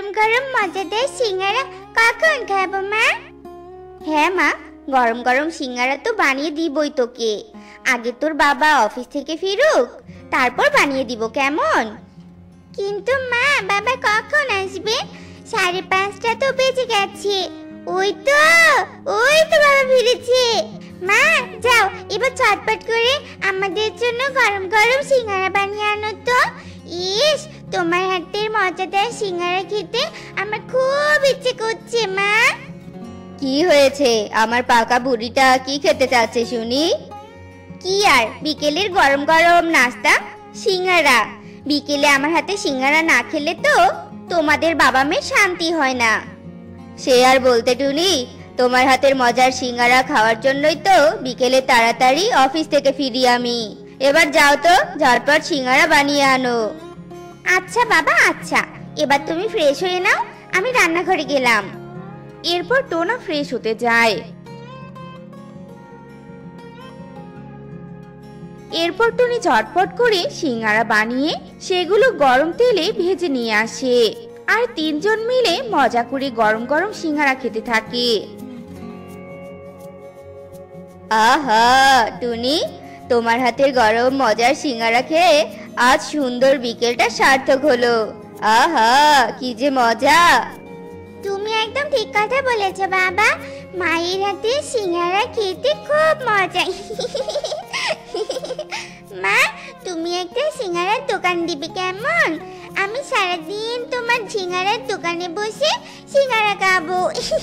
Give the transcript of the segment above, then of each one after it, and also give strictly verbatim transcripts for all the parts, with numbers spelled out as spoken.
গরম গরম মজাদার সিঙ্গারা কখন খাবো মা? হ্যাঁ মা, গরম গরম সিঙ্গারা তো বানিয়ে দিবই তোকে। আগে তোর বাবা অফিস থেকে ফিরুক, তারপর বানিয়ে দিব, কেমন? কিন্তু মা, বাবা কখন আসবে? সাড়ে পাঁচটা তো বেজে গেছে। ওই তো ওই তো বাবা ফিরেছে। মা যাও, এবার চটপট করে আমাদের জন্য গরম গরম সিঙ্গারা বানিয়ে আনো তো। ইস, তোমার হাতের মজাদার সিঙ্গারা খেতে আমার খুব ইচ্ছে করছে মা। কি হয়েছে? আমার পাকা বুড়িটা কি খেতে চাচ্ছে শুনি? কি আর, বিকেলের গরম গরম নাস্তা সিঙ্গারা। বিকেলে আমার হাতে সিঙ্গারা না খেলে তো তোমাদের বাবা মেয়ে শান্তি হয় না। সে আর বলতে টুনি, তোমার হাতের মজার সিঙ্গারা খাওয়ার জন্যই তো বিকেলে তাড়াতাড়ি অফিস থেকে ফিরি আমি। এবার যাও তো, ঝটপট সিঙ্গারা বানিয়ে আনো। আচ্ছা বাবা, আচ্ছা। এবার তুমি ফ্রেশ হয়ে নাও, আমি রান্নাঘরে গেলাম। এরপর টোনা ফ্রেশ হতে যায়। এরপর টুনি ঝটপট করে সিঙ্গারা বানিয়ে সেগুলো গরম তেলে ভেজে নিয়ে আসে, আর তিনজন মিলে মজা করে গরম গরম সিঙ্গারা খেতে থাকে। আহা টুনি, তোমার হাতের গরম মজার সিঙ্গারা খেয়ে আজ সুন্দর বিকেলটা সার্থক হলো। আহা কি যে মজা! তুমি একদম ঠিক কথা বলেছো বাবা, মায়ের হাতে সিঙ্গারা খেতে খুব মজা। মা, তুমি একটা সিঙ্গারার দোকান দিবে কেমন? আমি সারাদিন তোমার সিঙ্গারার দোকানে বসে সিঙ্গারা খাবো।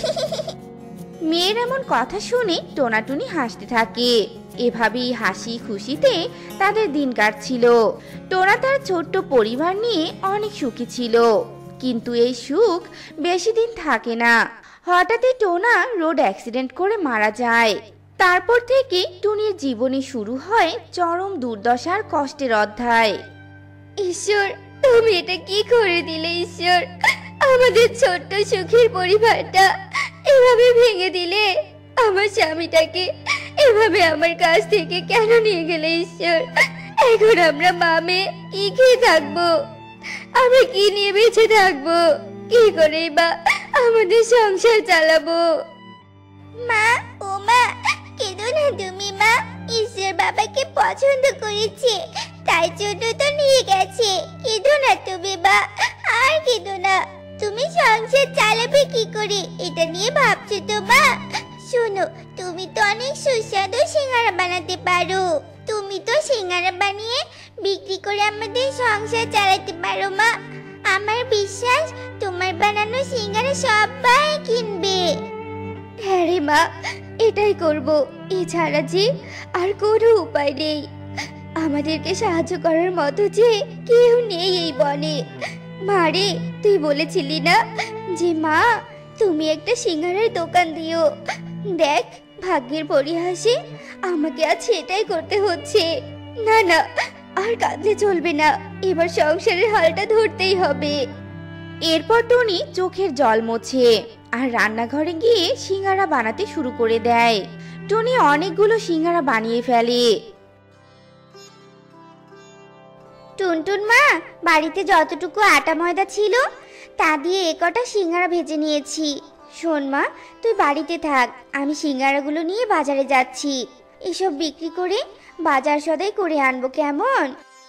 মেয়ের এমন কথা শুনে টোনাটুনি হাসতে থাকে। এভাবেই হাসি খুশিতে তাদের দিন কাটছিল। টোনা তার ছোট্ট পরিবার নিয়ে অনেক সুখী ছিল, কিন্তু এই সুখ বেশি দিন থাকে না। হঠাৎই টোনা রোড অ্যাক্সিডেন্ট করে মারা যায়। তারপর থেকে টুনির জীবনে শুরু হয় চরম দুর্দশার কষ্টের অধ্যায়। ঈশ্বর, তুমি এটা কি করে দিলে ঈশ্বর? আমাদের ছোট্ট সুখের পরিবারটা এভাবে ভেঙে দিলে। আমার স্বামীটাকে এভাবে আমার কাছ থেকে কেন নিয়ে গেলে ঈশ্বর? এখন আমরা মা মেয়ে কি খেয়ে থাকবো? আমরা কি নিয়ে বেঁচে থাকবো? কি করে বা আমাদের সংসার চালাবো? মা, ও মা, কেঁদো না তুমি মা। ঈশ্বর বাবাকে পছন্দ করেছে, তাই জন্য তো নিয়ে গেছে। কেঁদো না তুমি মা, আর কেঁদো না। তুমি সংসার চালাবে কি করে এটা নিয়ে ভাবছো তো মা? শোনো, তুমি তো অনেক সুস্বাদু সিঙ্গারা বানাতে পারো। তুমি তো সিঙ্গারা বানিয়ে বিক্রি করে আমাদের সংসার চালাতে পারো মা। আমার বিশ্বাস তোমার বানানো সিঙ্গারা সবাই কিনবে। হ্যাঁ রে মা, এটাই করব। এছাড়া যে আর কোনো উপায় নেই। আমাদেরকে সাহায্য করার মতো যে কেউ নেই এই বনে। মারে, তুই বলেছিলি না যে মা তুমি একটা সিঙ্গারার দোকান দিও। দেখ, ভাগ্যের পরিহাসে আমাকে আজ সেটাই করতে হচ্ছে। না না, আর কাঁদলে চলবে না। এবার সংসারের হালটা ধরতেই হবে। এরপর টুনি চোখের জল মোছে আর রান্নাঘরে গিয়ে সিঙ্গারা বানাতে শুরু করে দেয়। টুনি অনেকগুলো সিঙ্গারা বানিয়ে ফেলে। টুনটুন মা, বাড়িতে যতটুকু আটা ময়দা ছিল তা দিয়ে এ কটা সিঙ্গারা ভেজে নিয়েছি। শোন মা, তুই বাড়িতে থাক, আমি সিঙ্গারাগুলো নিয়ে বাজারে যাচ্ছি। এসব বিক্রি করে বাজার সদাই করে আনবো, কেমন?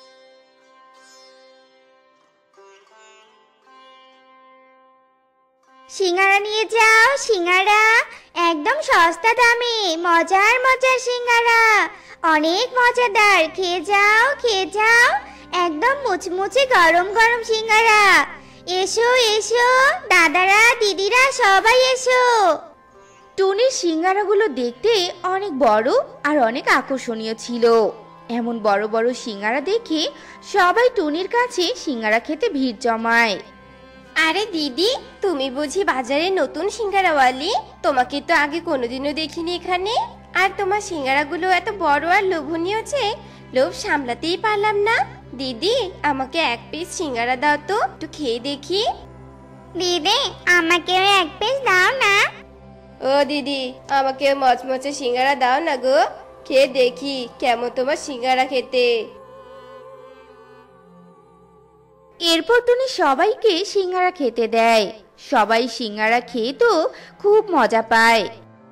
সিঙ্গারা নিয়ে যাও, সিঙ্গারা একদম সস্তা দামে, মজার মজার সিঙ্গারা, অনেক মজাদার। খেয়ে যাও, খেয়ে যাও, একদম মুচমুচে গরম গরম সিঙ্গারা। এসো এসো দাদারা, দিদিরা, সবাই এসো। টুনির সিঙ্গারাগুলো দেখতে অনেক বড় আর অনেক আকর্ষণীয় ছিল। এমন বড় বড় সিঙ্গারা দেখে সবাই টুনির কাছে সিঙ্গারা খেতে ভিড় জমায়। আরে দিদি, তুমি বুঝি বাজারে নতুন সিঙ্গারাওয়ালি? তোমাকে তো আগে কোনোদিনও দেখিনি এখানে। আর তোমার সিঙ্গারাগুলো এত বড় আর লোভনীয় যে লোভ সামলাতেই পারলাম না। দিদি, আমাকে এক পিস সিঙ্গারা দাও তো, একটু খেয়ে দেখি। দিদি, আমাকেও এক পিস দাও না। ও দিদি, আমাকে মচমচে সিঙ্গারা দাও না গো, খেয়ে দেখি কেমন তোমার সিঙ্গারা খেতে। এরপর টুনি সবাইকে সিঙ্গারা খেতে দেয়। সবাই সিঙ্গারা খেয়ে তো খুব মজা পায়।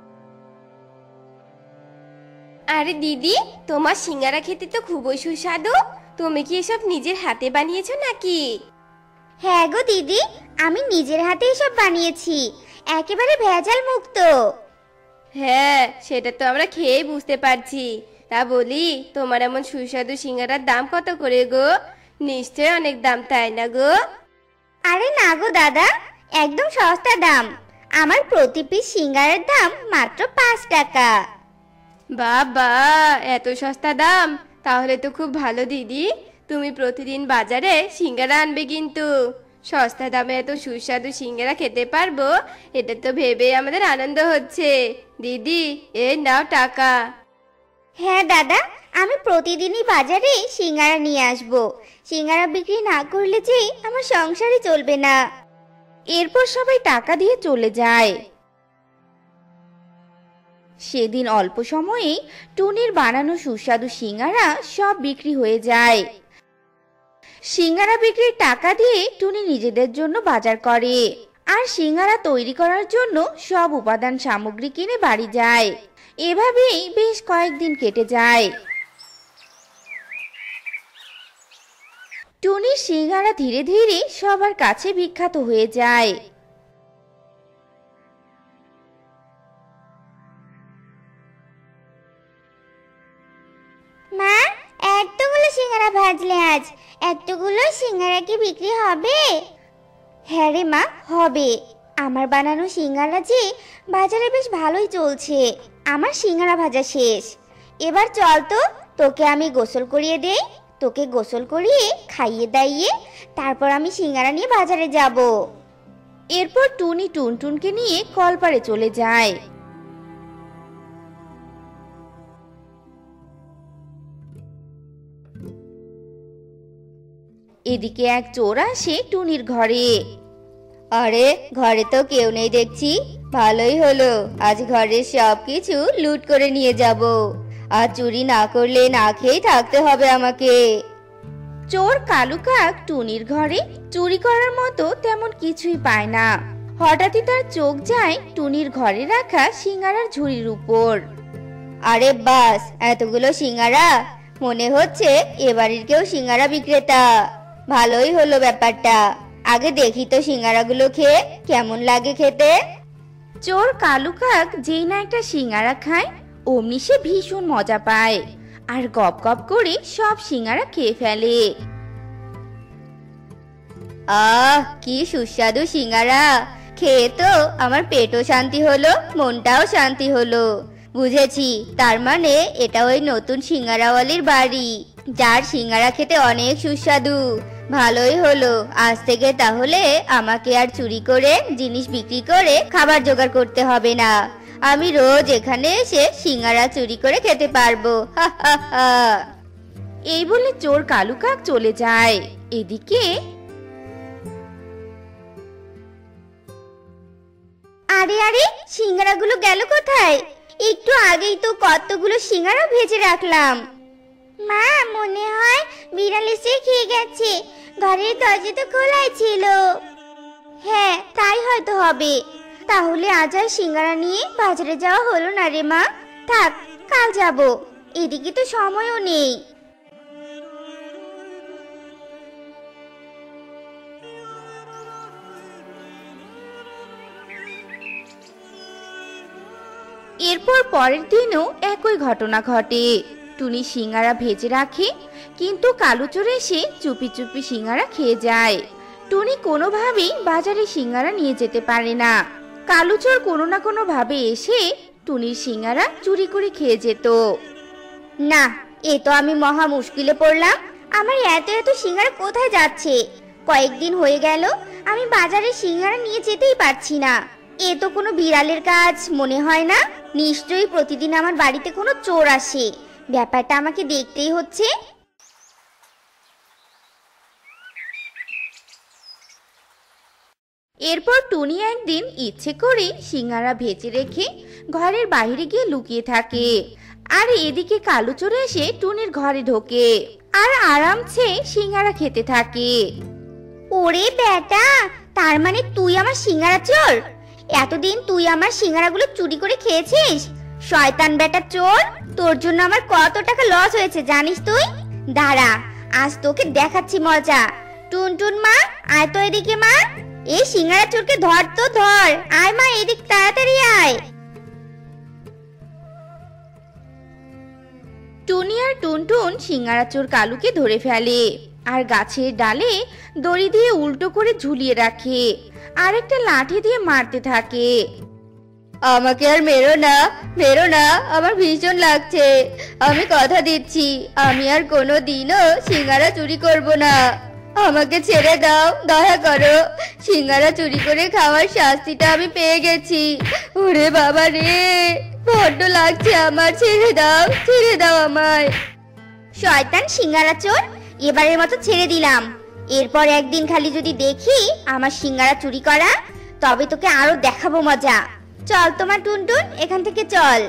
আরে দিদি, তোমার সিঙ্গারা খেতে তো খুবই সুস্বাদু। তুমি কি এসব নিজের হাতে বানিয়েছো নাকি? হ্যাঁ গো দিদি, আমি নিজের হাতে এসব বানিয়েছি, একেবারে ভেজাল মুক্ত। হ্যাঁ, সেটা তো আমরা খেয়েই বুঝতে পারছি। তা বলি, তোমার এমন সুস্বাদু সিঙ্গারার দাম কত করে গো? নিশ্চয় অনেক দাম, তাই না গো? আরে না গো দাদা, একদম সস্তা দাম। আমার প্রতি পিস সিঙ্গারার দাম মাত্র পাঁচ টাকা। বাবা, এত সস্তা দাম! তাহলে তো খুব ভালো দিদি। তুমি প্রতিদিন বাজারে সিঙ্গারা আনবে কিন্তু। সস্তা দামে এত সুস্বাদু সিঙ্গারা খেতে পারবো, এটা তো ভেবে আমাদের আনন্দ হচ্ছে। দিদি, এই নাও টাকা। হ্যাঁ দাদা, আমি প্রতিদিনই বাজারে সিঙ্গারা নিয়ে আসব। সিঙ্গারা বিক্রি না করলে যে আমার সংসারই চলবে না। এরপর সবাই টাকা দিয়ে চলে যায়। সেদিন অল্প সময়েই টুনির বানানো সুস্বাদু সিঙ্গারা সব বিক্রি হয়ে যায়। সিঙ্গারা বিক্রির টাকা দিয়ে টুনি নিজেদের জন্য বাজার করে আর সিঙ্গারা তৈরি করার জন্য সব উপাদান সামগ্রী কিনে বাড়ি যায়। এভাবেই বেশ কয়েকদিন কেটে যায়। টুনির সিঙ্গারা ধীরে ধীরে সবার কাছে বিখ্যাত হয়ে যায়। মা, এতগুলো সিঙ্গারা ভাজলে আজ, এতগুলো সিঙ্গারা কি বিক্রি হবে? হ্যাঁ রে মা, হবে। আমার বানানো সিঙ্গারা যে বাজারে বেশ ভালোই চলছে। আমার সিঙ্গারা ভাজা শেষ। এবার চল তো, তোকে আমি গোসল করিয়ে দেই। তোকে গোসল করিয়ে খাইয়ে দাইয়ে তারপর আমি সিঙ্গারা নিয়ে বাজারে যাব। এরপর টুনি টুনটুনকে নিয়ে কলপারে চলে যায়। এদিকে এক চোর আসে টুনির ঘরে। আরে, ঘরে তো কেউ নেই দেখছি। ভালোই হলো, আজ ঘরের সব কিছু লুট করে নিয়ে যাব। আর চুরি না করলে না খেয়েই থাকতে হবে আমাকে। চোর কালু কাক টুনির ঘরে চুরি করার মতো তেমন কিছুই পায় না। হঠাৎই তার চোখ যায় টুনির ঘরে রাখা সিঙ্গারার ঝুড়ির উপর। আরে বাস, এতগুলো সিঙ্গারা! মনে হচ্ছে এবাড়ির কেউ সিঙ্গারা বিক্রেতা। ভালোই হলো ব্যাপারটা। আগে দেখি তো সিঙ্গারাগুলো খেয়ে কেমন লাগে খেতে। চোর কালু কাক যেই না একটা সিঙ্গারা খায়, অমনি সে ভীষণ মজা পায় আর গপ গপ করে সব সিঙ্গারা খেয়ে ফেলে। আহ, কি সুস্বাদু সিঙ্গারা! খেয়ে তো আমার পেটও শান্তি হলো, মনটাও শান্তি হলো। বুঝেছি, তার মানে এটা ওই নতুন সিঙ্গারাওয়ালির বাড়ি, যার সিঙ্গারা খেতে অনেক সুস্বাদু। ভালোই হলো, আজ থেকে তাহলে আমাকে আর চুরি করে জিনিস বিক্রি করে খাবার জোগাড় করতে হবে না। আমি রোজ এখানে এসে সিঙ্গারা চুরি করে খেতে পারবো। হা হা হা। এই বলে চোর কালু কাক চলে যায়। এদিকে আরে আরে, সিঙ্গারাগুলো গেল কোথায়? একটু আগেই তো কতগুলো সিঙ্গারা ভেজে রাখলাম। মা, মনে হয় বিড়াল এসে খেয়ে গেছে। ঘরের দরজা তো খোলাই ছিল। হ্যাঁ, তাই হয়তো হবে। তাহলে আজ আর সিঙ্গারা নিয়ে বাজারে যাওয়া হলো না রে মা। থাক, কাল যাব। এদিকে তো সময়ও নেই। এরপর পরের দিনও একই ঘটনা ঘটে। টুনি সিঙ্গারা ভেজে রাখে, কিন্তু কালু চোর এসে চুপি চুপি সিঙ্গারা খেয়ে যায়। টুনি কোনোভাবেই বাজারে সিঙ্গারা নিয়ে যেতে পারে না। কালু চোর কোনো না কোনো ভাবে এসে টুনির সিঙ্গারা চুরি করে খেয়ে যেত। না, এ তো আমি মহা মুশকিলে পড়লাম। আমার এত এত সিঙ্গারা কোথায় যাচ্ছে? কয়েকদিন হয়ে গেল আমি বাজারে সিঙ্গারা নিয়ে যেতেই পারছি না। এ তো কোনো বিড়ালের কাজ মনে হয় না। নিশ্চয়ই প্রতিদিন আমার বাড়িতে কোনো চোর আসে। ব্যাপারটা আমাকে দেখতেই হচ্ছে। এরপর টুনি একদিন ইচ্ছে করে সিঙ্গারা ভেজে রেখে ঘরের বাইরে গিয়ে লুকিয়ে থাকে। আর এদিকে কালু চোর এসে টুনির ঘরে ঢোকে আর আরামসে সিঙ্গারা খেতে থাকে। ওরে বেটা, তার মানে তুই আমার সিঙ্গারা চোর? এতদিন তুই আমার সিঙ্গারাগুলো চুরি করে খেয়েছিস? শয়তান বেটা চোর, তোর জন্য আমার কত টাকা লস হয়েছে জানিস তুই? দাঁড়া, আজ তোকে দেখাচ্ছি মজা। টুনটুন মা, আয় তো এদিকে মা। এই সিঙ্গারা চোরকে ধর তো ধর, আয় মা এদিক তাড়াতাড়ি আয়। টুনি আর টুনটুন সিঙ্গারা চোর কালুকে ধরে ফেলে আর গাছের ডালে দড়ি দিয়ে উল্টো করে ঝুলিয়ে রাখে আর একটা লাঠি দিয়ে মারতে থাকে। আমাকে আর মেরো না, মেরো না, আমার ভীষণ লাগছে। আমি কথা দিচ্ছি আমি আর কোনো দিনও সিঙ্গারা চুরি করব না। আমাকে ছেড়ে দাও, দয়া করো। সিঙ্গারা চুরি করে খাওয়ার শাস্তিটা আমি পেয়ে গেছি। ওরে বাবা রে, বড্ড লাগছে আমার, ছেড়ে দাও, ছেড়ে দাও আমায়। শয়তান সিঙ্গারা চোর, এবারের মতো ছেড়ে দিলাম। এরপর একদিন খালি যদি দেখি আমার সিঙ্গারা চুরি করা, তবে তোকে আরো দেখাবো মজা। চল তোমার টুনটুন, এখান থেকে চল।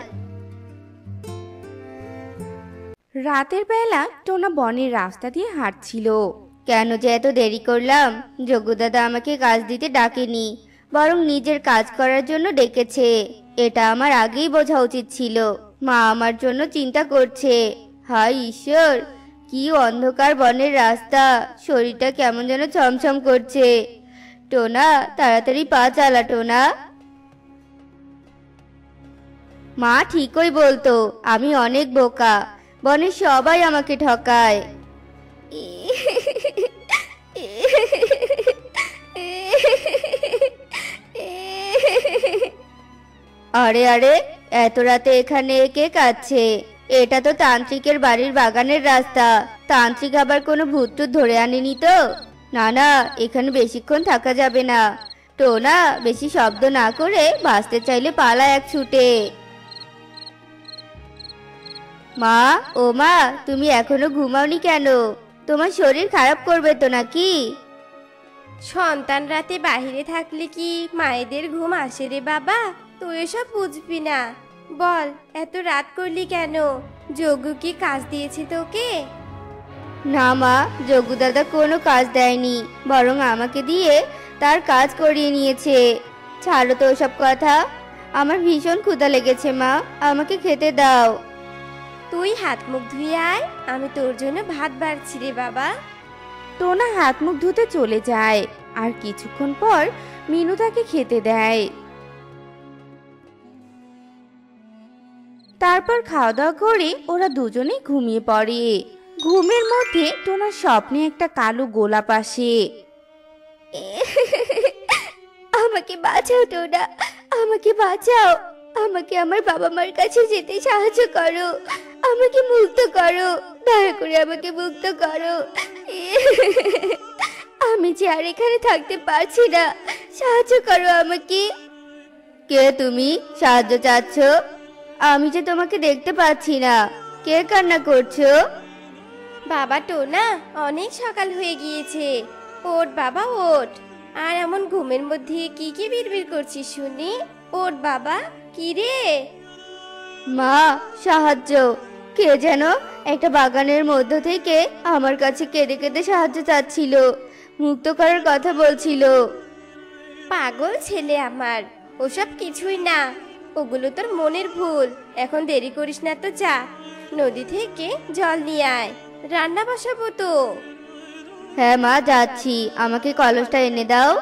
রাতের বেলা টোনা বনের রাস্তা দিয়ে হাঁটছিল। কেন যে এত দেরি করলাম? যোগ্য দাদা আমাকে কাজ দিতে ডাকেনি, বরং নিজের কাজ করার জন্য ডেকেছে। এটা আমার আগেই বোঝা উচিত ছিল। মা আমার জন্য চিন্তা করছে। হায় ঈশ্বর, কি অন্ধকার বনের রাস্তা, শরীরটা কেমন যেন ছমছম করছে। টোনা, তাড়াতাড়ি পা চালা টোনা। মা ঠিকই বলতো, আমি অনেক বোকা। বনের সবাই আমাকে ঠকায়। আরে আরে, এত রাতে এখানে কে কাঁদছে? এটা তো তান্ত্রিকের বাড়ির বাগানের রাস্তা। তান্ত্রিক আবার কোনো ভূত ধরে আনেনি তো? না না, এখানে বেশিক্ষণ থাকা যাবে না। টোনা, বেশি শব্দ না করে বাঁচতে চাইলে পালা এক ছুটে। মা, ও মা, তুমি এখনো ঘুমাওনি কেন? তোমার শরীর খারাপ করবে তো নাকি? সন্তান রাতে বাহিরে থাকলে কি মায়েদের ঘুম আসে রে বাবা? তুই এসব বুঝবি না। বল, এত রাত করলি কেন? যোগ্য কি কাজ দিয়েছে তোকে? না মা, যোগ্য দাদা কোনো কাজ দেয়নি, বরং আমাকে দিয়ে তার কাজ করিয়ে নিয়েছে। ছাড়ো তো ওসব কথা। আমার ভীষণ ক্ষুধা লেগেছে মা, আমাকে খেতে দাও। তুই হাত মুখ ধুয়ে আয়, আমি তোর জন্য ভাত বাড়ছি রে বাবা। টোনা হাত মুখ ধুতে চলে যায় আর কিছুক্ষণ পর মিনু তাকে খেতে দেয়। তারপর খাওয়া দাওয়া করে ওরা দুজনেই ঘুমিয়ে পড়ে। ঘুমের মধ্যে টোনার স্বপ্নে একটা কালো গোলাপ আসে। আমাকে বাঁচাও টোনা, আমাকে বাঁচাও। আমাকে আমার বাবা মার কাছে যেতে সাহায্য করো। আমাকে মুক্ত করো, দয়া করে আমাকে মুক্ত করো। আমি যে আর এখানে থাকতে পারছি না, সাহায্য করো আমাকে। কে তুমি? সাহায্য চাচ্ছ? আমি যে তোমাকে দেখতে পাচ্ছি না। কে কান্না করছো? বাবা টোনা, অনেক সকাল হয়ে গিয়েছে, ওঠ বাবা ওঠ। আর এমন ঘুমের মধ্যে কি কি বিড়বিড় করছিস শুনি? ওঠ বাবা। কি রে? মা, সাহায্য। কে যেন একটা বাগানের মধ্য থেকে আমার কাছে কেঁদে কেঁদে সাহায্য চাচ্ছিল, মুক্ত করার কথা বলছিল। পাগল ছেলে আমার, ওসব কিছুই না, ওগুলো তোর মনের ভুল। এখন দেরি করিস না তো, যা নদী থেকে জল নিয়ে আয়, রান্না বসাবো তো। হ্যাঁ মা, যাচ্ছি। আমাকে কলসটা এনে দাও।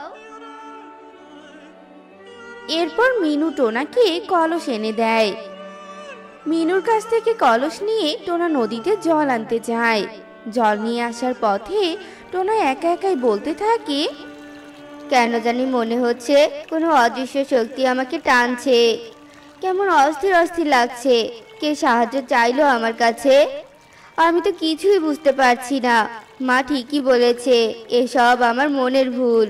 এরপর মিনু টোনাকে কলস এনে দেয়। মিনুর কাছ থেকে কলস নিয়ে টোনা নদীতে জল আনতে যায়। জল নিয়ে আসার পথে টোনা একা একাই বলতে থাকে, কেন জানি মনে হচ্ছে কোনো অদৃশ্য শক্তি আমাকে টানছে। কেমন অস্থির অস্থির লাগছে। কে সাহায্য চাইলো আমার কাছে? আমি তো কিছুই বুঝতে পারছি না। মা ঠিকই বলেছে, এসব আমার মনের ভুল।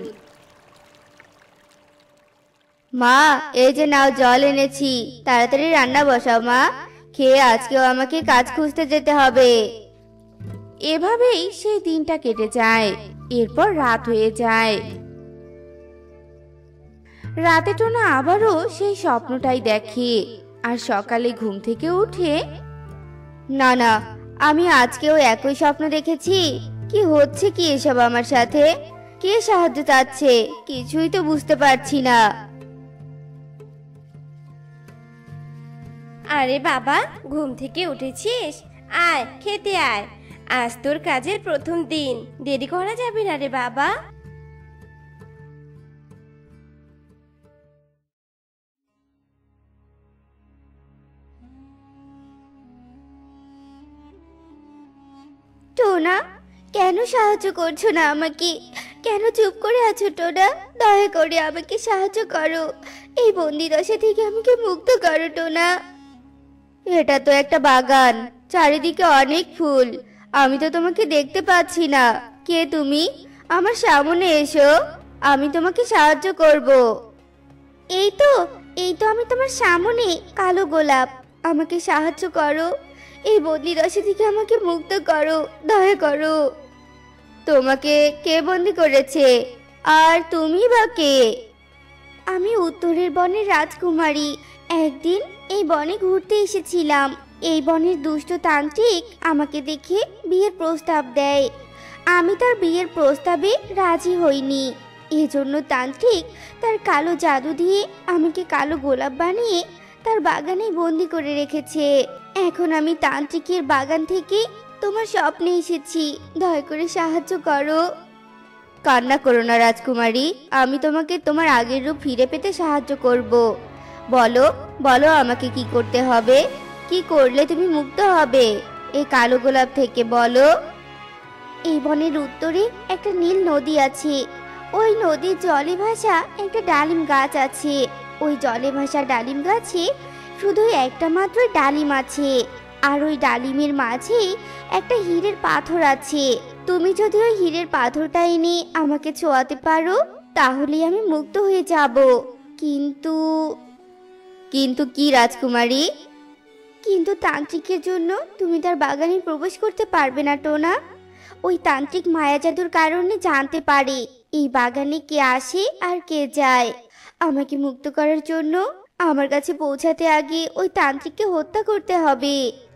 মা, এই যে নাও জল এনেছি, তাড়াতাড়ি রান্না বসাও মা। খেয়ে আজকেও আমাকে কাজ খুঁজতে যেতে হবে। এভাবেই সেই দিনটা কেটে যায়। এরপর রাত হয়ে যায়। রাতে টোনা আবারও সেই স্বপ্নটাই দেখে আর সকালে ঘুম থেকে উঠে, না না, আমি আজকেও একই স্বপ্ন দেখেছি। কি হচ্ছে কি এসব আমার সাথে? কে সাহায্য চাচ্ছে কিছুই তো বুঝতে পারছি না। আরে বাবা, ঘুম থেকে উঠেছিস? আয় খেতে আয়। আজ তোর কাজের প্রথম দিন, দেরি করা যাবে না রে বাবা। টোনা, কেন সাহায্য করছো না আমাকে? কেন চুপ করে আছো টোনা? দয়া করে আমাকে সাহায্য করো, এই বন্দি দশা থেকে আমাকে মুক্ত করো টোনা। এটা তো একটা বাগান, চারিদিকে অনেক ফুল, আমি তো তোমাকে দেখতে পাচ্ছি না। কে তুমি? আমার সামনে এসো, আমি তোমাকে সাহায্য করব। এই তো এই তো আমি তোমার সামনে, কালো গোলাপ। আমাকে সাহায্য করো, এই বন্দি দশা থেকে আমাকে মুক্ত করো, দয়া করো। তোমাকে কে বন্দি করেছে? আর তুমি বা কে? আমি উত্তরের বনের রাজকুমারী। একদিন এই বনে ঘুরতে এসেছিলাম। এই বনের দুষ্ট তান্ত্রিক আমাকে দেখে বিয়ের প্রস্তাব দেয়। আমি তার বিয়ের প্রস্তাবে রাজি হইনি। এজন্য তান্ত্রিক তার কালো জাদু দিয়ে আমাকে কালো গোলাপ বানিয়ে তার বাগানে বন্দি করে রেখেছে। এখন আমি তান্ত্রিকের বাগান থেকে তোমার স্বপ্নে এসেছি, দয়া করে সাহায্য করো। কান্না করো না রাজকুমারী, আমি তোমাকে তোমার আগের রূপ ফিরে পেতে সাহায্য করব। বলো বলো আমাকে কি করতে হবে? কি করলে তুমি মুক্ত হবে এই কালো গোলাপ থেকে? বলো। এই বনের উত্তরে একটা নীল নদী আছে। ওই নদীর জলে ভাসা একটা ডালিম গাছ আছে। ওই জলে ভাসা ডালিম গাছে শুধু একটা মাত্র ডালিম আছে, আর ওই ডালিমের মাঝে একটা হীরের পাথর আছে। তুমি যদি ওই হীরের পাথরটা এনে আমাকে ছোঁয়াতে পারো, তাহলে আমি মুক্ত হয়ে যাব। কিন্তু কিন্তু কি রাজকুমারী? কিন্তু তান্ত্রিকের জন্য তুমি তার বাগানে প্রবেশ করতে পারবে না টোনা। ওই তান্ত্রিক মায়া জাদুর কারণে জানতে পারে এই বাগানে কে আসে আর কে যায়। আমাকে মুক্ত করার জন্য আমার কাছে পৌঁছাতে আগে ওই তান্ত্রিককে হত্যা করতে হবে।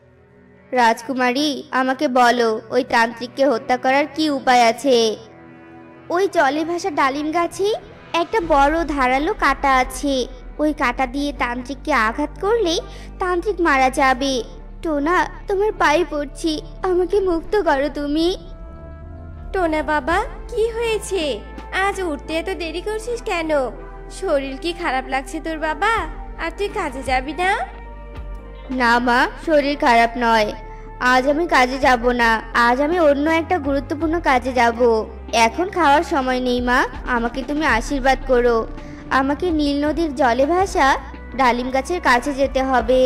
রাজকুমারী, আমাকে বলো ওই তান্ত্রিককে হত্যা করার কি উপায় আছে? ওই জলে ভাসা ডালিম গাছে একটা বড় ধারালো কাঁটা আছে। ওই কাঁটা দিয়ে তান্ত্রিককে আঘাত করলেই তান্ত্রিক মারা যাবে। টোনা, তোমার পায়ে পড়ছি, আমাকে মুক্ত করো তুমি। টোনা বাবা, কি হয়েছে? আজ উঠতে এত দেরি করছিস কেন? শরীর কি খারাপ লাগছে তোর বাবা? আর তুই কাজে যাবি না? না মা, শরীর খারাপ নয়। আজ আমি কাজে যাব না, আজ আমি অন্য একটা গুরুত্বপূর্ণ কাজে যাব। এখন খাওয়ার সময় নেই মা, আমাকে তুমি আশীর্বাদ করো। আমাকে নীল নদীর জলে ভাসা ডালিম গাছের কাছে যেতে হবে।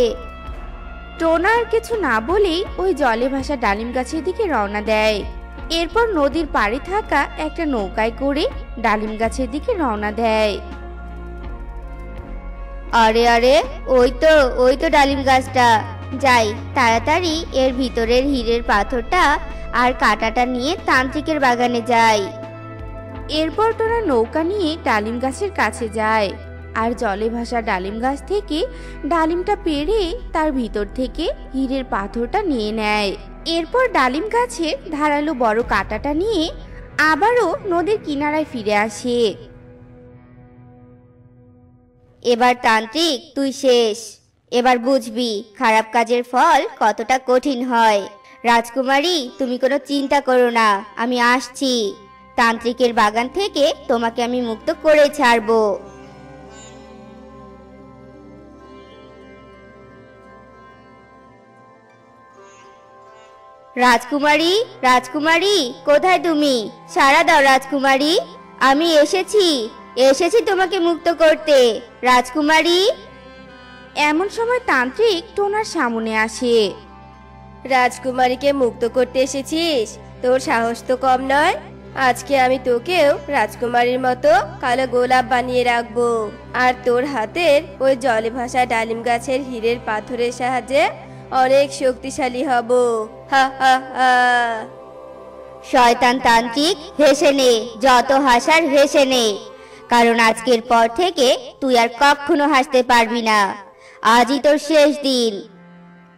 টোনা আর কিছু না বলেই ওই জলে ভাসা ডালিম গাছের দিকে রওনা দেয়। এরপর নদীর পাড়ে থাকা একটা নৌকায় করে ডালিম গাছের দিকে রওনা দেয়। আরে আরে, ওই তো ওই তো ডালিম গাছটা। যাই, তাড়াতাড়ি এর ভিতরের হীরের পাথরটা আর কাঁটাটা নিয়ে তান্ত্রিকের বাগানে যাই। এরপর টোনা নৌকা নিয়ে ডালিম গাছের কাছে যায় আর জলে ভাসা ডালিম গাছ থেকে ডালিমটা পেড়ে তার ভিতর থেকে হীরের পাথরটা নিয়ে নেয়। এরপর ডালিম গাছের ধারালো বড় কাঁটাটা নিয়ে আবারও নদীর কিনারায় ফিরে আসে। এবার তান্ত্রিক তুই শেষ। এবার বুঝবি খারাপ কাজের ফল কতটা কঠিন হয়। রাজকুমারী, তুমি কোনো চিন্তা করো না, আমি আসছি। তান্ত্রিকের বাগান থেকে তোমাকে আমি মুক্ত করে ছাড়বো। রাজকুমারী, রাজকুমারী, কোথায় তুমি? সাড়া দাও রাজকুমারী, আমি এসেছি এসেছি তোমাকে মুক্ত করতে। রাজকুমারী। এমন সময় তান্ত্রিক টোনার সামনে আসে। রাজকুমারীকে মুক্ত করতে এসেছিস? তোর সাহস তো কম নয়। আজকে আমি তোকেও রাজকুমারীর মতো কালো গোলাপ বানিয়ে রাখবো, আর তোর হাতের ওই জলে ভাসা ডালিম গাছের হীরের পাথরের সাহায্যে অনেক শক্তিশালী হব। হা হা হা। শয়তান তান্ত্রিক, হেসে নে, যত হাসার হেসে নে, কারণ আজকের পর থেকে তুই আর কখনো হাসতে পারবি না। আজই তোর শেষ দিন।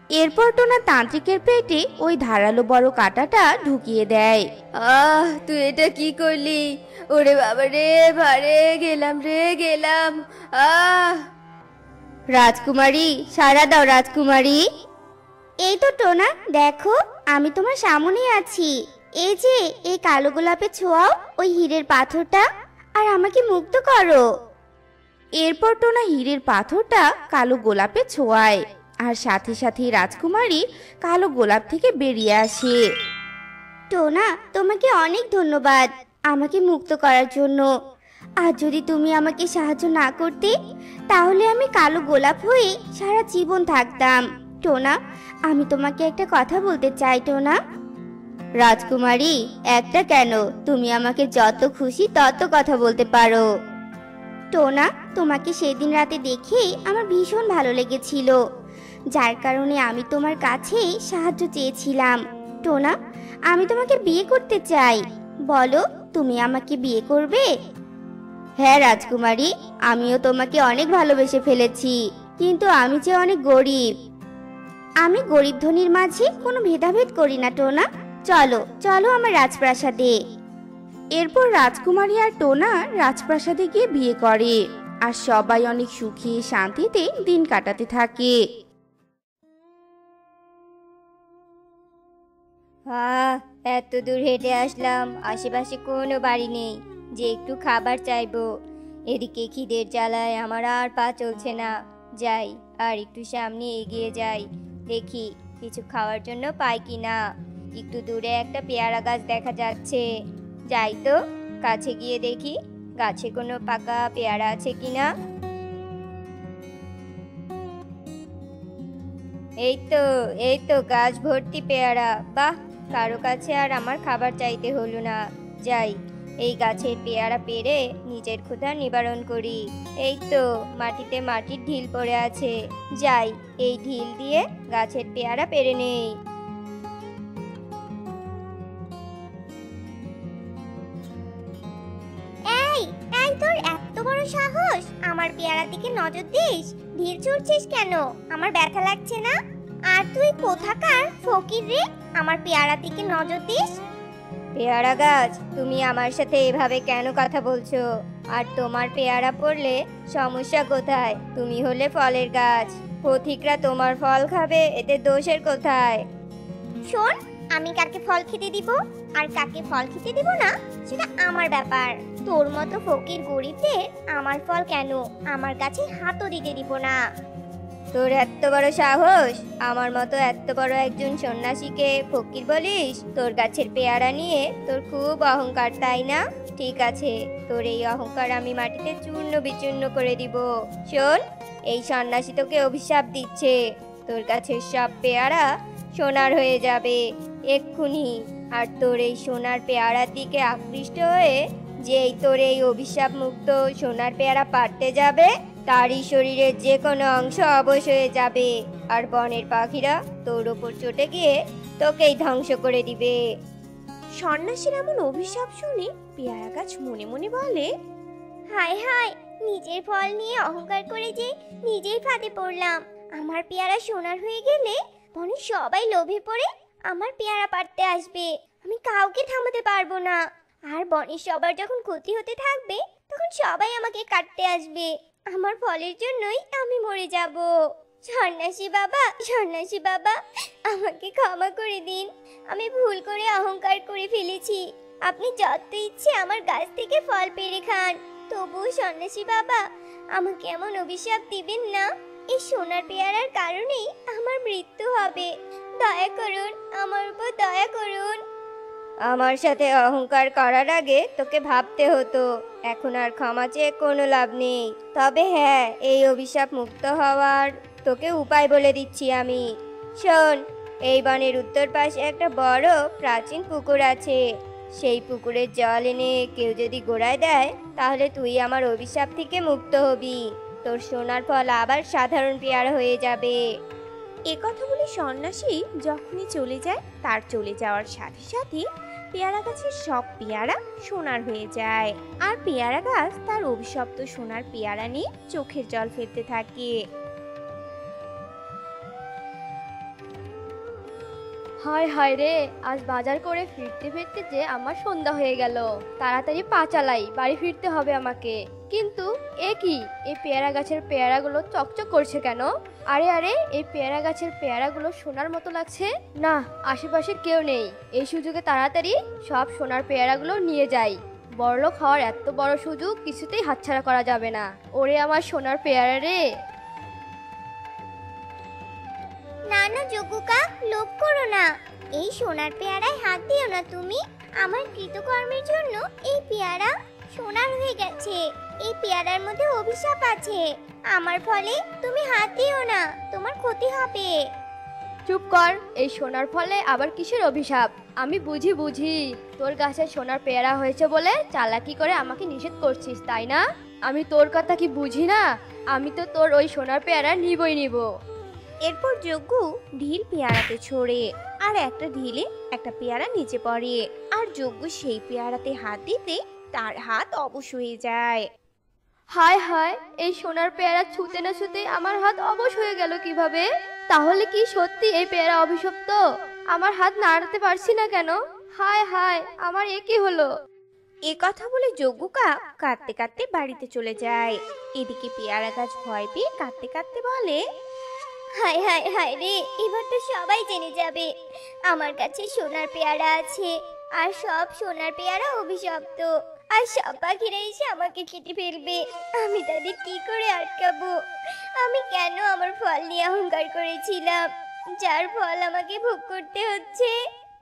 এরপর টোনা তান্ত্রিকের পেটে ওই ধারালো বড় কাঁটাটা ঢুকিয়ে দেয়। আহ তুই এটা কি করলি? ওরে বাবা রে, ভারে গেলাম রে গেলাম। আহ রাজকুমারী, সাড়া দাও রাজকুমারী। এই তো টোনা, দেখো আমি তোমার সামনেই আছি। এই যে এই কালো গোলাপের ছোঁয়াও ওই হীরের পাথরটা, আর আমাকে মুক্ত করো। এরপর টোনা হীরের পাথরটা কালো গোলাপে ছোঁয়ায়, আর সাথে সাথে রাজকুমারী কালো গোলাপ থেকে বেরিয়ে আসে। টোনা, তোমাকে অনেক ধন্যবাদ আমাকে মুক্ত করার জন্য। আর যদি তুমি আমাকে সাহায্য না করতে, তাহলে আমি কালো গোলাপ হয়ে সারা জীবন থাকতাম। টোনা, আমি তোমাকে একটা কথা বলতে চাই টোনা। রাজকুমারী, একটা কেন, তুমি আমাকে যত খুশি তত কথা বলতে পারো। টোনা, তোমাকে সেদিন রাতে দেখে আমার ভীষণ ভালো লেগেছিল, যার কারণে আমি তোমার কাছে সাহায্য চেয়েছিলাম। টোনা, আমি তোমাকে বিয়ে করতে চাই, বলো তুমি আমাকে বিয়ে করবে? হ্যাঁ রাজকুমারী, আমিও তোমাকে অনেক ভালোবেসে ফেলেছি, কিন্তু আমি যে অনেক গরিব। আমি গরিব ধনীর মাঝে কোনো ভেদাভেদ করি না টোনা। চলো চলো আমার রাজপ্রাসাদে। এরপর রাজকুমারী আর টোনা রাজপ্রাসাদে গিয়ে বিয়ে করে, আর সবাই অনেক সুখী শান্তিতে দিন কাটাতে থাকে। আহ এত দূর হেঁটে আসলাম, আশেপাশে কোনো বাড়ি নেই যে একটু খাবার চাইবো। এদিকে খিদের জ্বালায় আমার আর পা চলছে না। যাই আর একটু সামনে এগিয়ে যাই, দেখি কিছু খাওয়ার জন্য পাই কিনা। একটু দূরে একটা পেয়ারা গাছ দেখা যাচ্ছে, যাই তো কাছে গিয়ে দেখি গাছে কোনো পাকা পেয়ারা আছে কিনা। এই তো এই তো গাছ ভর্তি পেয়ারা। বাহ, কারো কাছে আর আমার খাবার চাইতে হলো না। যাই এই গাছের পেয়ারা পেড়ে নিজের ক্ষুধা নিবারণ করি। এই তো মাটিতে মাটির ঢিল পড়ে আছে, যাই এই ঢিল দিয়ে গাছের পেয়ারা পেড়ে নেই। এই এই তোর এত বড় সাহস, আমার পেয়ারা দিকে নজর দিস? ঢিল ছুঁড়ছিস কেন? আমার ব্যথা লাগছে না? আর তুই কোথাকার ফকির রে, আমার পেয়ারা দিকে নজর দিস? পেয়ারা গাছ, তুমি আমার সাথে এভাবে কেন কথা বলছো? আর তোমার পেয়ারা পড়লে সমস্যা কোথায়? তুমি হলে ফলের গাছ, পথিকরা তোমার ফল খাবে, এতে দোষের কোথায়? শোন, আমি কাকে ফল খেতে দিব আর কাকে ফল খেতে দিব না সেটা আমার ব্যাপার। তোর মতো ফকির গরিবদের আমার ফল কেন আমার কাছে হাতও দিতে দিব না। তোর এত বড় সাহস, আমার মতো এত বড় একজন সন্ন্যাসীকে ফকির বলিস? তোর গাছের পেয়ারা নিয়ে তোর খুব অহংকার, তাই না? ঠিক আছে, তোর এই অহংকার আমি মাটিতে চূর্ণ বিচূর্ণ করে দিব। শোন, এই সন্ন্যাসী তোকে অভিশাপ দিচ্ছে, তোর গাছের সব পেয়ারা সোনার হয়ে যাবে এক্ষুনি। আর তোর এই সোনার পেয়ারার দিকে আকৃষ্ট হয়ে যেই তোর এই অভিশাপ মুক্ত সোনার পেয়ারা পাড়তে যাবে, তারই শরীরের যে কোনো অংশ অবশ হয়ে যাবে, আর বনের পাখিরা তোর ওপর চটে গিয়ে তোকেই ধ্বংস করে দিবে। সন্ন্যাসীর এমন অভিশাপ শুনে পেয়ারা গাছ মনে মনে বলে, হায় হায়, নিজের ফল নিয়ে অহংকার করে যে নিজেই ফাঁদে পড়লাম। আমার পেয়ারা সোনার হয়ে গেলে বনের সবাই লোভে পড়ে আমার পেয়ারা পাড়তে আসবে, আমি কাউকে থামাতে পারবো না। আর বনের সবার যখন ক্ষতি হতে থাকবে, তখন সবাই আমাকে কাটতে আসবে। আমার ফলের জন্যই আমি মরে যাব। সন্ন্যাসী বাবা, সন্ন্যাসী বাবা, আমাকে ক্ষমা করে দিন, আমি ভুল করে অহংকার করে ফেলেছি। আপনি যত ইচ্ছে আমার গাছ থেকে ফল পেড়ে খান, তবুও সন্ন্যাসী বাবা আমাকে এমন অভিশাপ দিবেন না। এই সোনার পেয়ারার কারণেই আমার মৃত্যু হবে। দয়া করুন, আমার উপর দয়া করুন। আমার সাথে অহংকার করার আগে তোকে ভাবতে হতো। এখন আর ক্ষমা চেয়ে কোনো লাভ নেই। তবে হ্যাঁ, এই অভিশাপ মুক্ত হওয়ার তোকে উপায় বলে দিচ্ছি আমি। শোন, এই বনের উত্তর পাশে একটা বড় প্রাচীন পুকুর আছে। সেই পুকুরের জল এনে কেউ যদি গোড়ায় দেয়, তাহলে তুই আমার অভিশাপ থেকে মুক্ত হবি। তোর সোনার ফল আবার সাধারণ পেয়ারা হয়ে যাবে। এ কথা বলে সন্ন্যাসী যখনই চলে যায়, তার চলে যাওয়ার সাথে সাথে পেয়ারা গাছের সব পেয়ারা সোনার হয়ে যায়, আর পেয়ারা গাছ তার অভিশপ্ত সোনার পেয়ারা নিয়ে চোখের জল ফেলতে থাকে। হায় হায় রে, আজ বাজার করে ফিরতে ফিরতে যে আমার সন্ধ্যা হয়ে গেল। তাড়াতাড়ি পা চালাই, বাড়ি ফিরতে হবে আমাকে। কিন্তু এ কি, এই পেয়ারা গাছের পেয়ারাগুলো চকচক করছে কেন? আরে আরে, এই পেয়ারা গাছের পেয়ারাগুলো সোনার মতো লাগছে। না, আশেপাশে কেউ নেই, এই সুযোগে তাড়াতাড়ি সব সোনার পেয়ারাগুলো নিয়ে যাই। বড়লোক হওয়ার এত বড় সুযোগ কিছুতেই হাতছাড়া করা যাবে না। ওরে আমার সোনার পেয়ারা রে। না না যোগুকা, লোভ করো না। এই সোনার পেয়ারায় হাত দিও না তুমি। আমার কৃতকর্মের জন্য এই পেয়ারা সোনার হয়ে গেছে। এই পেয়ারার মধ্যে অভিশাপ আছে। আমার ফলে তুমি হাত দিও না, তোমার ক্ষতি হবে। চুপ কর, এই সোনার ফলে আবার কিসের অভিশাপ? আমি বুঝি বুঝি তোর গাছে সোনার পেয়ারা হয়েছে বলে চালাকি করে আমাকে নিষেধ করছিস, তাই না? আমি তোর কথা কি বুঝি না? আমি তো তোর ওই সোনার পেয়ারা নিবই নিব। এরপর যজ্ঞ ঢিল পেয়ারাতে ছোড়ে, আর একটা ঢিলে একটা পেয়ারা নিচে পড়ে। আর যজ্ঞ সেই পেয়ারাতে হাত দিতে তার হাত অবশ হয়ে যায়। হায় হায়, এই সোনার পেয়ারা ছুঁতে না ছুঁতে আমার হাত অবশ হয়ে গেল কিভাবে? তাহলে কি সত্যি এই পেয়ারা অভিশপ্ত? আমার হাত নাড়াতে পারছি না কেন? হায় হায়, আমার এ কি হলো? এ কথা বলে যজ্ঞ কাক কাঁদতে কাঁদতে বাড়িতে চলে যায়। এদিকে পেয়ারা গাছ ভয় পেয়ে কাঁদতে কাঁদতে বলে, হায় হায় হায় রে, এবার তো সবাই জেনে যাবে আমার কাছে সোনার পেয়ারা আছে। আর সব সোনার পেয়ারা অভিশপ্ত। আর সব পাখিরা এসে আমাকে কেটে ফেলবে। আমি তাদের কি করে আটকাবো? আমি কেন আমার ফল নিয়ে অহংকার করেছিলাম, যার ফল আমাকে ভোগ করতে হচ্ছে।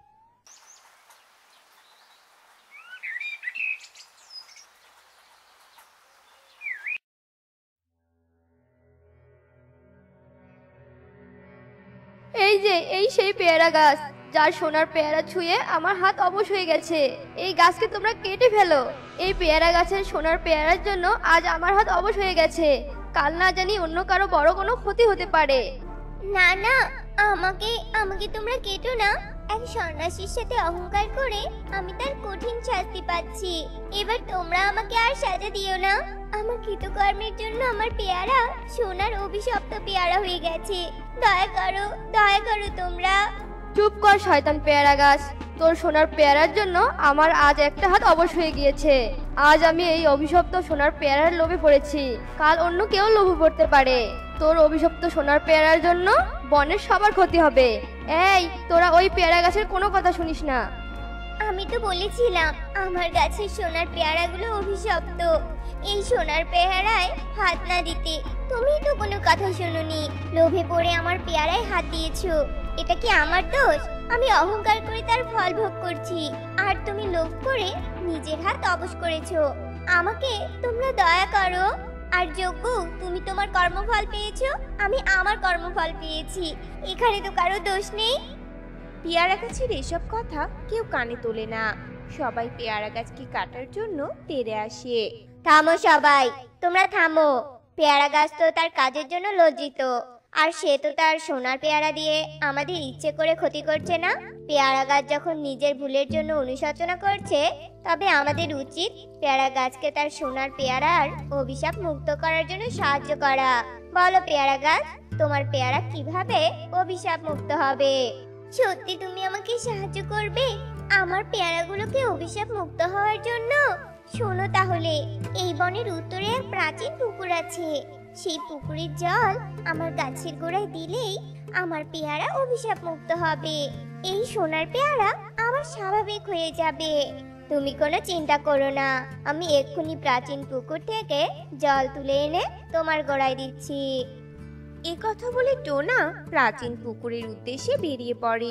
এই যে, এই সেই পেয়ারা গাছ যার সোনার পেয়ারা ছুঁয়ে আমার হাত অবশ হয়ে গেছে। এই গাছকে তোমরা কেটে ফেলো। এই পেয়ারা গাছের সোনার পেয়ারার জন্য আজ আমার হাত অবশ হয়ে গেছে। কাল না জানি অন্য কারো বড় কোনো ক্ষতি হতে পারে। না না, আমাকে আমাকে তোমরা কেটো না। এক সন্ন্যাসীর সাথে অহংকার করে আমি তার কঠিন শাস্তি পাচ্ছি। এবার তোমরা আমাকে আর সাজা দিও না। আমার কৃতকর্মের জন্য আমার পেয়ারা সোনার অভিশপ্ত পেয়ারা হয়ে গেছে। দয়া করো, দয়া করো তোমরা। চুপ কর শয়তান পেয়ারা গাছ, তোর সোনার পেয়ারার জন্য আমার আজ একটা হাত অবশ হয়ে গিয়েছে। আজ আমি এই অভিশপ্ত সোনার পেয়ারার লোভে পড়েছি, কাল অন্য কেউ লোভে পড়তে পারে। তোর অভিশপ্ত সোনার পেয়ারার জন্য বনের সবার ক্ষতি হবে। এই, তোরা ওই পেয়ারা গাছের কোনো কথা শুনিস না। আমি তো বলেছিলাম আমার গাছের সোনার পেয়ারাগুলো অভিশপ্ত। এই সোনার পেয়ারায় হাত না দিতে। তুমি তো কোনো কথা শোনোনি, লোভে পড়ে আমার পেয়ারায় হাত দিয়েছো। এটা কি আমার দোষ? আমি অহংকার করে তার ফল ভোগ করছি, আর তুমি লোভ করে নিজের হাত অবশ করেছো। আমাকে তোমরা দয়া করো। আর যজ্ঞ, তুমি তোমার কর্মফল পেয়েছো, আমি আমার কর্মফল পেয়েছি। এখানে তো কারো দোষ নেই। পেয়ারা গাছের এসব কথা কেউ কানে তোলে না। সবাই পেয়ারা গাছকে কাটার জন্য তেড়ে আসে। থামো সবাই, তোমরা থামো। পেয়ারা গাছ তো তার কাজের জন্য লজ্জিত, আর সে তো তার সোনার পেয়ারা দিয়ে আমাদের ইচ্ছে করে ক্ষতি করছে না। পেয়ারা গাছ যখন নিজের ভুলের জন্য অনুশোচনা করছে, তবে আমাদের উচিত পেয়ারা গাছকে তার সোনার পেয়ারার অভিশাপ মুক্ত করার জন্য সাহায্য করা। বলো পেয়ারা গাছ, তোমার পেয়ারা কিভাবে অভিশাপ মুক্ত হবে? সত্যি তুমি আমাকে সাহায্য করবে আমার পেয়ারাগুলোকে অভিশাপ মুক্ত হওয়ার জন্য? শোনো তাহলে, এই বনের উত্তরে এক প্রাচীন পুকুর আছে। সেই পুকুরের জল আমার গাছের গোড়ায় দিলেই আমার পেয়ারা অভিশাপ মুক্ত হবে। এই সোনার পেয়ারা আবার স্বাভাবিক হয়ে যাবে। তুমি কোনো চিন্তা করো না, আমি এক্ষুনি প্রাচীন পুকুর থেকে জল তুলে এনে তোমার গোড়ায় দিচ্ছি। এ কথা বলে টোনা প্রাচীন পুকুরের উদ্দেশ্যে বেরিয়ে পড়ে।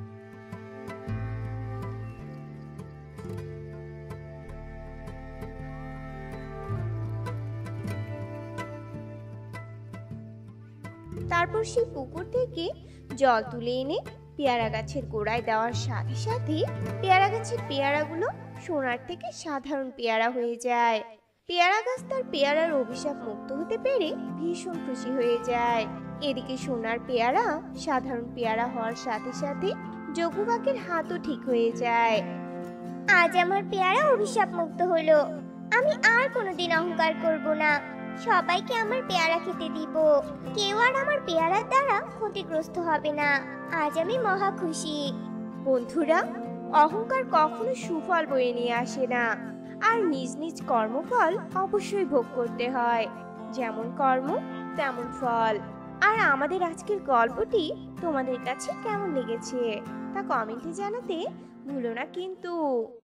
তারপর সেই পুকুর থেকে জল তুলে এনে পেয়ারা গাছের গোড়ায় দেওয়ার সাথে সাথে পেয়ারা গাছের পেয়ারাগুলো সোনার থেকে সাধারণ পেয়ারা হয়ে যায়। পেয়ারা গাছ তার পেয়ারার অভিশাপ মুক্ত হতে পেরে ভীষণ খুশি হয়ে যায়। এদিকে সোনার পেয়ারা সাধারণ পেয়ারা হওয়ার সাথে সাথে যজ্ঞ কাকের হাতও ঠিক হয়ে যায়। আজ আমার পেয়ারা অভিশাপ মুক্ত হলো। আমি আর কোনোদিন অহংকার করব না। সবাইকে আমার পেয়ারা খেতে দিব। কেউ আর আমার পেয়ারার দ্বারা ক্ষতিগ্রস্ত হবে না। আজ আমি মহা খুশি। বন্ধুরা, অহংকার কখনো সুফল বয়ে নিয়ে আসে না, আর নিজ নিজ কর্মফল অবশ্যই ভোগ করতে হয়। যেমন কর্ম তেমন ফল। আর আমাদের আজকের গল্পটি তোমাদের কাছে কেমন লেগেছে তা কমেন্টে জানাতে ভুলো না কিন্তু।